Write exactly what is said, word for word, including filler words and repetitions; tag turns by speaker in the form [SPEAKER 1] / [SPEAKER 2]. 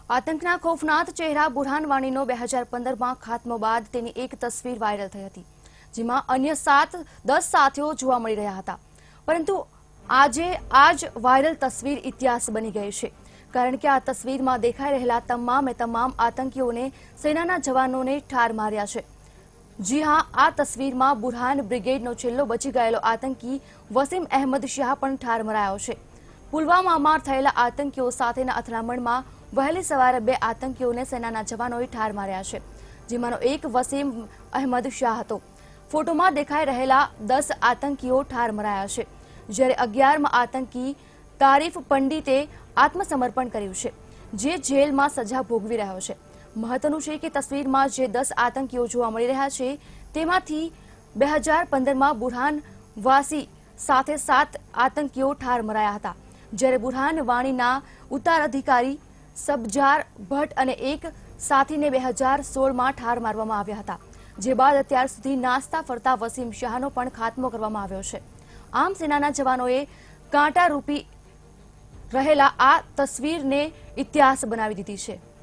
[SPEAKER 1] આતંકના ખૌફનાક ચહેરા બુરહાન વાણીનો બે હજાર પંદરમાં ખાત્મો બાદ તેની એક તસવીર વાયરલ થઈ હતી, જેમાં અન્ય સાત દસ સાથીઓ જોવા મળી રહ્યા હતા. પરંતુ આજે આ જ વાયરલ તસવીર ઇતિહાસ બની ગઈ છે, કારણ કે આ તસવીરમાં દેખાઈ રહેલા તમામે તમામ આતંકીઓને સેનાના જવાનોને ઠાર માર્યા છે. જી હા, આ તસવીરમાં બુરહાન બ્રિગેડનો છેલ્લો બચી ગયેલો આતંકી વસીમ અહેમદ શાહ પણ ઠાર મરાયો છે. પુલવામામાં થયેલા આતંકીઓ સાથેના અથડામણમાં વહેલી સવારે બે આતંકીઓને સેનાના જવાનોએ ઠાર માર્યા છે, જેમાંનો એક વસીમ અહેમદ શાહ હતો. ફોટોમાં દેખાઈ રહેલા દસ આતંકીઓ ઠાર મરાયા છે, જ્યારે અગિયારમાં આતંકી તારીફ પંડિતે આત્મસમર્પણ કર્યું છે, જે જેલમાં સજા ભોગવી રહ્યો છે. મહત્વનું છે કે તસવીરમાં જે દસ આતંકીઓ જોવા મળી રહ્યા છે, તેમાંથી બે હજાર પંદરમાં બુરહાન વાસી સાથે સાત આતંકીઓ ઠાર મરાયા હતા, જ્યારે બુરહાન વાણીના ઉત્તરાધિકારી સબજાર ભટ્ટ અને એક સાથીને બે હજાર સોળમાં ઠાર મારવામાં આવ્યા હતા. જે બાદ અત્યાર સુધી નાસ્તા ફરતા વસીમ શાહનો પણ ખાત્મો કરવામાં આવ્યો છે. આમ સેનાના જવાનોએ કાંટા રૂપી રહેલા આ તસવીરને ઇતિહાસ બનાવી દીધી છે.